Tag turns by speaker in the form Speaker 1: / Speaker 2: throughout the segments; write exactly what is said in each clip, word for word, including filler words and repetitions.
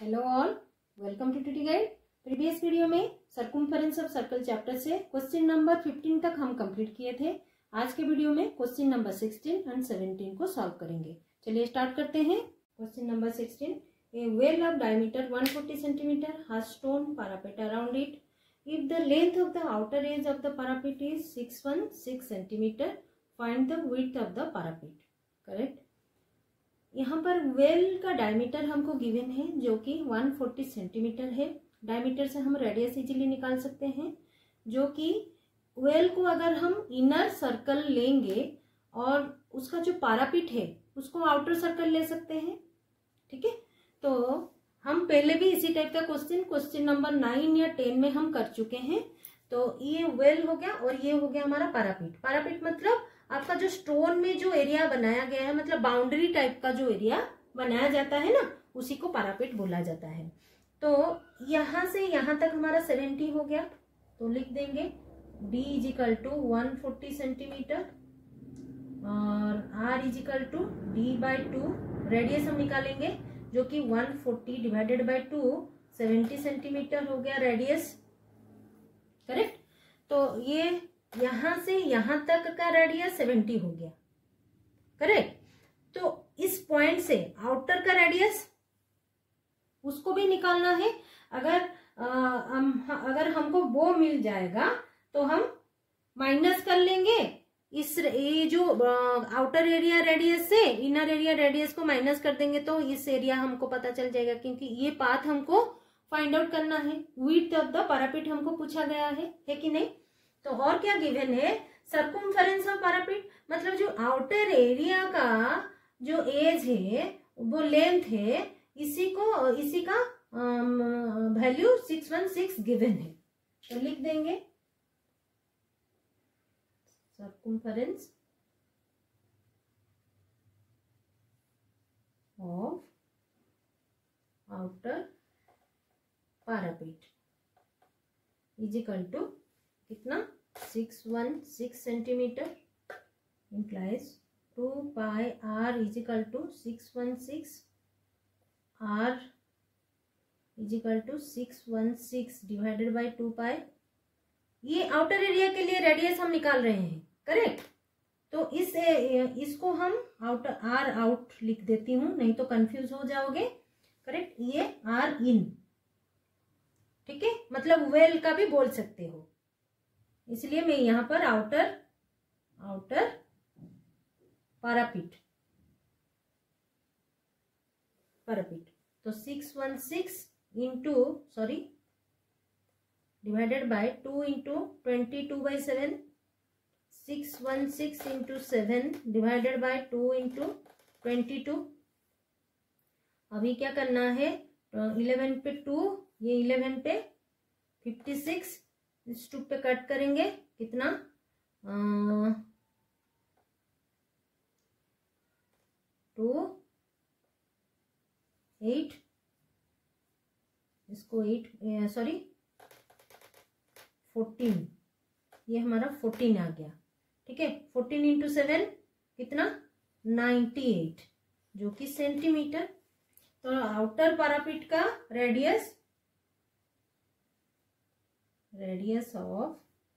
Speaker 1: Hello all, welcome to TT guide. Previous video में circumference of circle chapter से question number fifteen तक हम complete किए थे। आज के वीडियो में question number sixteen and seventeen को सॉल्व करेंगे। चलिए स्टार्ट करते हैं। Question number sixteen, a well of diameter one forty centimetre has stone parapet around it. If the length of the outer edge of the parapet is six hundred sixteen centimeter, find the width of the parapet. Correct. यहाँ पर well का diameter हमको given है जो कि एक सौ चालीस सेंटीमीटर है। डायमीटर से हम रेडियस इजीली निकाल सकते हैं, जो कि वेल को अगर हम इनर सर्कल लेंगे और उसका जो पारापिट है उसको आउटर सर्कल ले सकते हैं। ठीक है, तो हम पहले भी इसी टाइप का क्वेश्चन क्वेश्चन नंबर नाइन या टेन में हम कर चुके हैं। तो ये वेल हो गया और ये हो गया हमारा पारापिट। पारापिट मतलब आपका जो स्टोन में जो एरिया बनाया गया है, मतलब बाउंड्री टाइप का जो एरिया बनाया जाता है ना, उसी को पारापिट बोला जाता है। तो यहाँ से यहाँ तक हमारा सेवेंटी हो गया, तो लिख देंगे d is equal to one forty centimetre और r is equal to D by two. Radius हम निकालेंगे जो कि one forty divided by two, seventy centimetre हो गया रेडियस। करेक्ट। तो ये यहां से यहां तक का रेडियस सेवेंटी हो गया। करेक्ट। तो इस पॉइंट से आउटर का रेडियस उसको भी निकालना है। अगर आ, हम अगर हमको वो मिल जाएगा तो हम माइनस कर लेंगे इस ये जो आउटर एरिया रेडियस से इनर एरिया रेडियस को माइनस कर देंगे तो इस एरिया हमको पता चल जाएगा, क्योंकि ये पाथ हमको फाइंड आउट करना है। विड्थ ऑफ द पारापिट हमको पूछा गया है, है कि नहीं। तो और क्या गिवन है, सर्कमफेरेंस ऑफ पारापिट मतलब जो आउटर एरिया का जो एज है वो लेंथ है, इसी को इसी का value six one six given है। तो लिख देंगे circumference of outer parapet is equal to कितना, six one six centimetre implies two pi are is equal to six one six, R is equal to six one six divided by two pi. ये outer area के लिए radius हम निकाल रहे हैं। Correct. तो इस इसको हम आउटर आर आउट लिख देती हूं, नहीं तो कंफ्यूज हो जाओगे। करेक्ट। ये आर इन, ठीक है, मतलब वेल का भी बोल सकते हो, इसलिए मैं यहां पर आउटर आउटर पारापिट पारापिट तो six one six into sorry divided by two into twenty two by seven, six one six into seven divided by two into twenty two. अभी क्या करना है, इलेवन पे टू, ये इलेवन पे fifty six, इस two पे कट करेंगे कितना, टू एट, इसको एट सॉरी फोर्टीन, ये हमारा फोर्टीन आ गया। ठीक है, फोर्टीन इंटू सेवन कितना, नाइन्टी एट, जो कि सेंटीमीटर। तो आउटर पारापिट का radius radius of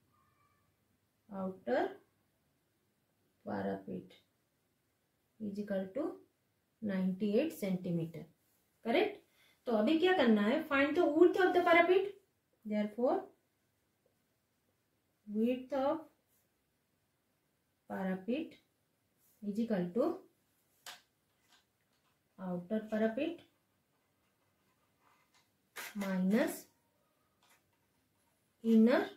Speaker 1: outer parapet is equal to ninety eight centimetre. Correct. तो अभी क्या करना है, find the width of the parapet. Therefore width of parapet is equal to outer पारापिट minus inner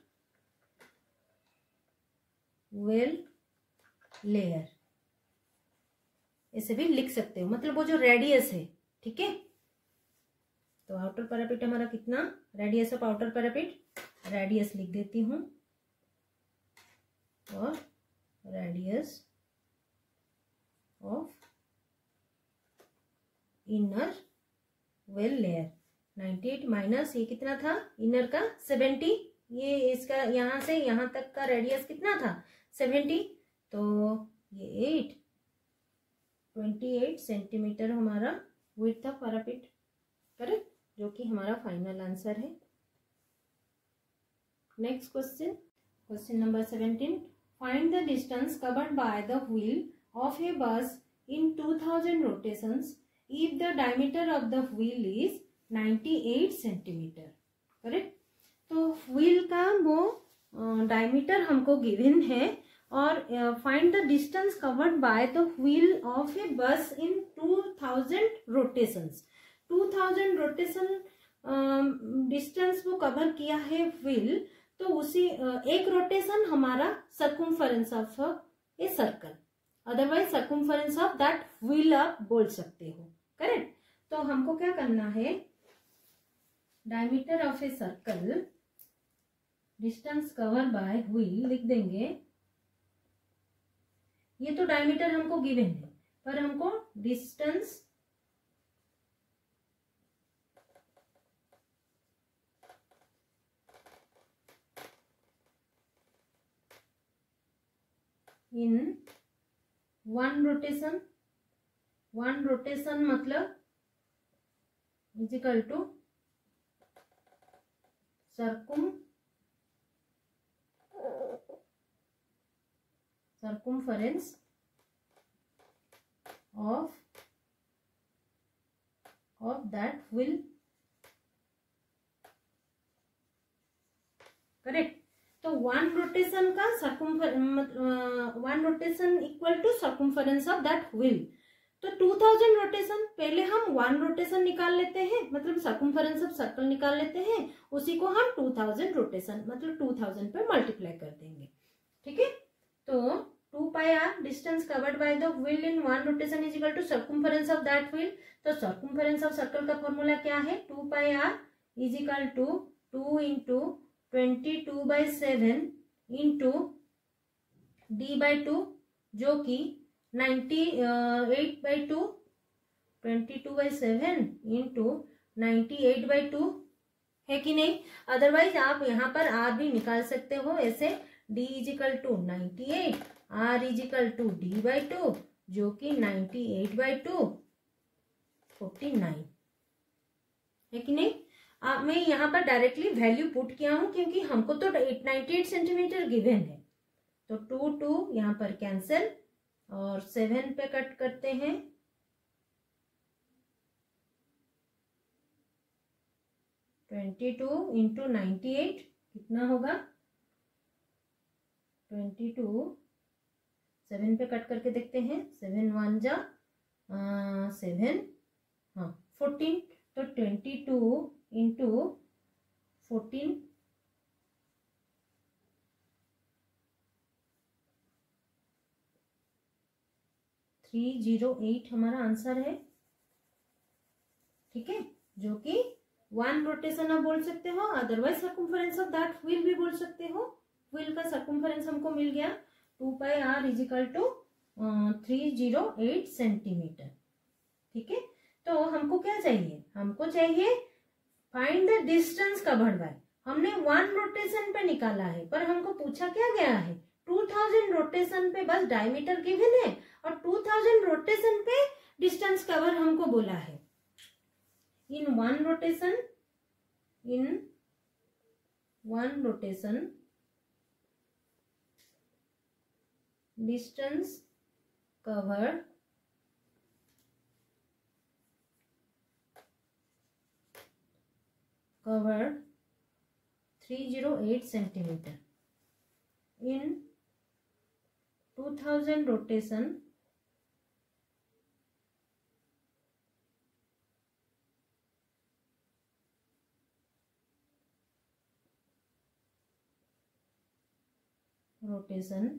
Speaker 1: well layer, ऐसे भी लिख सकते हो, मतलब वो जो रेडियस है। ठीक है, तो आउटर पारापिट हमारा कितना, radius of outer parapet, radius लिख देती हूं, और radius of inner well layer ninety eight minus ये कितना था इनर का सेवेंटी, ये इसका यहां से यहां तक का रेडियस कितना था सेवेंटी, तो ये एट ट्वेंटी एट सेंटीमीटर हमारा विड्थ ऑफ पारापिट। करेक्ट। जो कि हमारा फाइनल आंसर है। Next question, question number seventeen, find the distance covered by the wheel of a bus in two thousand rotations if the diameter of the wheel is ninety eight centimetre. Correct. तो wheel का वो diameter uh, हमको given है और find the distance covered by the wheel of a bus in two thousand rotations. Two thousand rotation distance वो cover किया है wheel, तो उसी uh, एक रोटेशन हमारा circumference of a circle, otherwise circumference of that wheel आप बोल सकते हो। करेक्ट। तो हमको क्या करना है, diameter of a circle, distance cover by wheel लिख देंगे। ये तो डायमीटर हमको गिवन है, पर हमको distance in one rotation, one rotation मतलब is equal to circum circumference of of that wheel। Correct. तो वन रोटेशन का circumference, one rotation equal to circumference of that wheel. तो टू थाउजेंड रोटेशन, पहले हम one rotation निकाल लेते हैं, मतलब सर्कमफरेंस ऑफ सर्कल निकाल लेते हैं, उसी को हम टू थाउजेंड रोटेशन मतलब टू थाउजेंड पे मल्टीप्लाई कर देंगे। ठीक है। तो two pi r distance covered by the wheel in one rotation is equal to circumference of that wheel. तो सर्कमफरेंस ऑफ सर्कल का फॉर्मूला क्या है, two pi are is equal to two into twenty two by seven into d by two, जो कि ninety eight by two, twenty two by seven into ninety eight by two है कि नहीं। Otherwise आप यहाँ पर आर भी निकाल सकते हो ऐसे, d is equal to ninety eight, r is equal to D by two, जो कि ninety eight by two forty nine है कि नहीं। आप मैं यहाँ पर डायरेक्टली वैल्यू पुट किया हूँ क्योंकि हमको तो नाइन्टी एट सेंटीमीटर गिवन है। तो टू टू यहाँ पर कैंसिल और सेवन पे कट करते हैं, twenty two into ninety eight कितना होगा, ट्वेंटी टू, सेवन पे कट करके देखते हैं, सेवन वन जा सेवन, हाँ फोर्टीन। तो twenty two into fourteen, three zero eight हमारा आंसर है। ठीक है, जो कि वन रोटेशन आप बोल सकते हो, otherwise circumference of that wheel भी बोल सकते हो। व्हील का सर्कमफरेंस हमको मिल गया two pi are is equal to three zero eight centimetre. ठीक है। तो हमको क्या चाहिए, हमको चाहिए find the distance covered by. हमने वन रोटेशन पे निकाला है, पर हमको पूछा क्या गया है, टू थाउजेंड रोटेशन पे बस डायमीटर गिवन है और टू थाउजेंड रोटेशन पे डिस्टेंस कवर हमको बोला है। In one rotation, in one rotation distance covered covered three zero eight centimeter in two thousand rotation rotation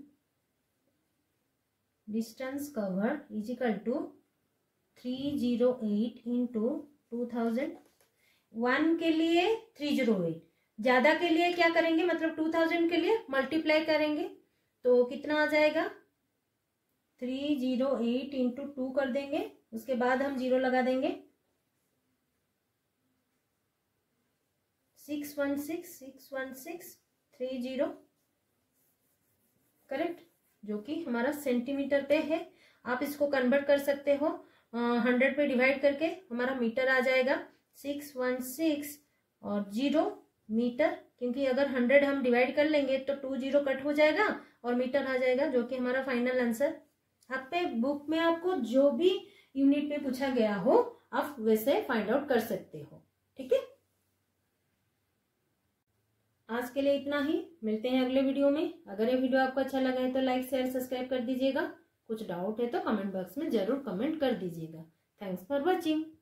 Speaker 1: distance covered is equal to three hundred eight into two thousand। One के लिए three zero eight, ज्यादा के लिए क्या करेंगे, मतलब two thousand के लिए मल्टीप्लाई करेंगे तो कितना आ जाएगा, three zero eight into two कर देंगे, उसके बाद हम जीरो लगा देंगे, six one six six one six three zero, correct, जो कि हमारा सेंटीमीटर पे है। आप इसको कन्वर्ट कर सकते हो हंड्रेड पे डिवाइड करके, हमारा मीटर आ जाएगा। सिक्स वन सिक्स और जीरो मीटर, क्योंकि अगर हंड्रेड हम डिवाइड कर लेंगे तो टू जीरो कट हो जाएगा और मीटर आ जाएगा, जो कि हमारा फाइनल आंसर। आप पे बुक में आपको जो भी यूनिट में पूछा गया हो आप वैसे फाइंड आउट कर सकते हो। ठीक है, आज के लिए इतना ही। मिलते हैं अगले वीडियो में। अगर ये वीडियो आपको अच्छा लगा है तो लाइक शेयर सब्सक्राइब कर दीजिएगा। कुछ डाउट है तो कमेंट बॉक्स में जरूर कमेंट कर दीजिएगा। Thanks for watching.